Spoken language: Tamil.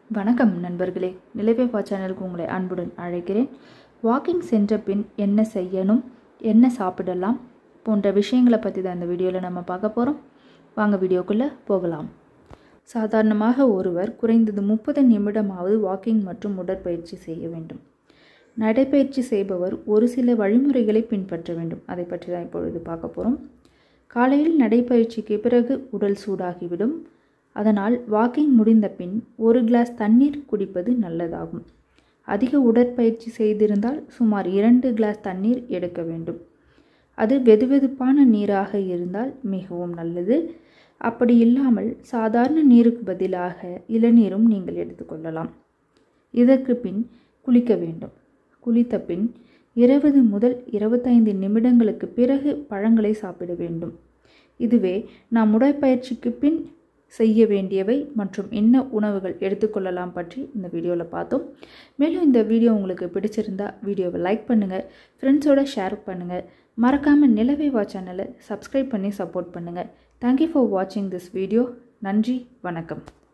வணக்கம் நண்பர்களே, நிலைவேப்பா சேனலுக்கு உங்களை அன்புடன் அழைக்கிறேன். வாக்கிங் சென்ற பின் என்ன செய்யணும், என்ன சாப்பிடலாம் போன்ற விஷயங்களை பற்றி தான் இந்த வீடியோவில் நம்ம பார்க்க போகிறோம். வாங்க வீடியோக்குள்ளே போகலாம். சாதாரணமாக ஒருவர் குறைந்தது 30 நிமிடமாவது வாக்கிங் மற்றும் உடற்பயிற்சி செய்ய வேண்டும். நடைப்பயிற்சி செய்பவர் ஒரு சில வழிமுறைகளை பின்பற்ற வேண்டும். அதை பற்றி தான் இப்பொழுது பார்க்க போகிறோம். காலையில் நடைப்பயிற்சிக்கு பிறகு உடல் சூடாகிவிடும். அதனால் வாக்கிங் முடிந்த பின் 1 கிளாஸ் தண்ணீர் குடிப்பது நல்லதாகும். அதிக உடற்பயிற்சி செய்திருந்தால் சுமார் 2 கிளாஸ் தண்ணீர் எடுக்க வேண்டும். அது வெதுவெதுப்பான நீராக இருந்தால் மிகவும் நல்லது. அப்படி இல்லாமல் சாதாரண நீருக்கு பதிலாக இளநீரும் நீங்கள் எடுத்துக்கொள்ளலாம். இதற்கு பின் குளிக்க வேண்டும். குளித்த பின் 20 முதல் 25 நிமிடங்களுக்கு பிறகு பழங்களை சாப்பிட வேண்டும். இதுவே நாம் உடற்பயிற்சிக்கு பின் செய்ய வேண்டியவை மற்றும் என்ன உணவுகள் எடுத்துக்கொள்ளலாம் பற்றி இந்த வீடியோவில் பார்த்தோம். மேலும் இந்த வீடியோ உங்களுக்கு பிடிச்சிருந்தா வீடியோவை லைக் பண்ணுங்கள், ஃப்ரெண்ட்ஸோட ஷேர் பண்ணுங்கள். மறக்காமல் நிலவேவா சேனலை சப்ஸ்கிரைப் பண்ணி சப்போர்ட் பண்ணுங்கள். தேங்க்யூ ஃபார் வாட்சிங் திஸ் வீடியோ. நன்றி, வணக்கம்.